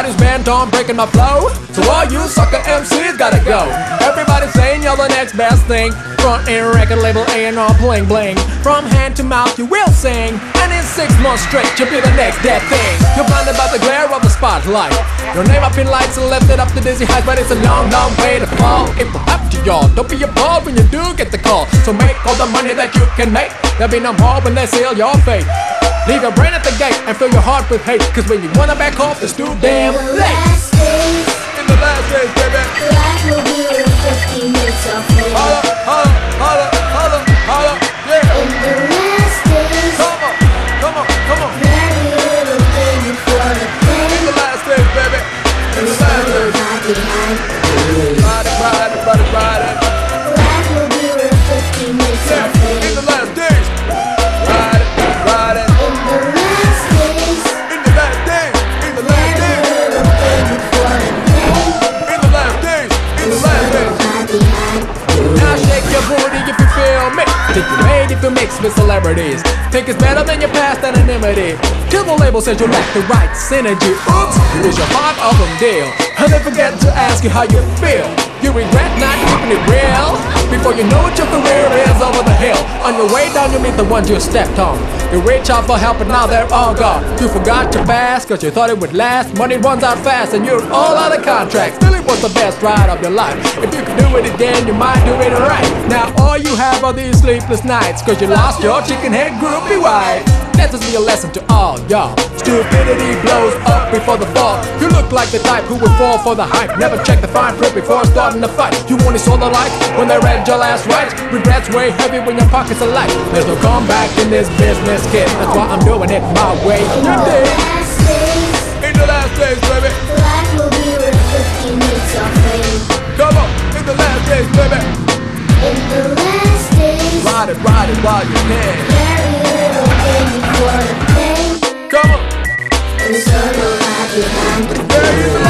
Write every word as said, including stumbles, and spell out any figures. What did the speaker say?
Everybody's bent on breaking my flow, so all you sucker M Cs gotta go. Everybody's saying you're the next best thing. Front end record label A and R bling bling. From hand to mouth you will sing, and in six months straight you'll be the next dead thing. You're blinded by the glare of the spotlight. Your name up in lights and lifted up to dizzy heights, but it's a long, long way to fall. It will happen to y'all. Don't be appalled when you do get the call. So make all the money that you can make. There'll be no more when they seal your fate. Leave your brain at the gate and fill your heart with hate, cause when you wanna back off it's too damn late. In the last days, baby, life will be with fifteen minutes of fame. Holla, holla, holla, holla, holla, yeah. In the last days, Come on, come on, come on. very little thing before the pain. In the last days, baby, in the last days. Ride it, ride it, ride it, ride it. Life will be with fifteen minutes of Yeah, fame. in the last days. Ride it, ride it. In the last days, In the last days, in the last very days. little thing before the pain. In the last days, in the last days. Hide behind. Now shake your booty if you feel me. Think you made if you mix with celebrities. Think it's better than your past anonymity. Till the label says you lack the right synergy. Oops, here's your five album deal. And they forget to ask you how you feel. You regret not keeping it real. Before you know it, your career is over the hill. On your way down, you meet the ones you stepped on. You reach out for help, but now they're all gone. You forgot your past, cause you thought it would last. Money runs out fast, and you're all out of contract. Still, it was the best ride of your life. If you could do it again, you might do it right. Now, all you have are these sleepless nights, cause you lost your chicken head groupie wife. Let this be a lesson to all y'all. Stupidity blows up before the fall. You look like the type who would fall for the hype. Never check the fine print before starting the fight. You only saw the light when they read your last rites. Regrets weigh heavy when your pockets are light. There's no comeback in this business, kid. That's why I'm doing it my way. In the last days, In the last days, baby. life will be with fifteen minutes of fame. Come on, in the last days, baby. In the last days, Ride it, ride it while you can. very little thing before the pain. Come on. And so you'll hide behind. There you go.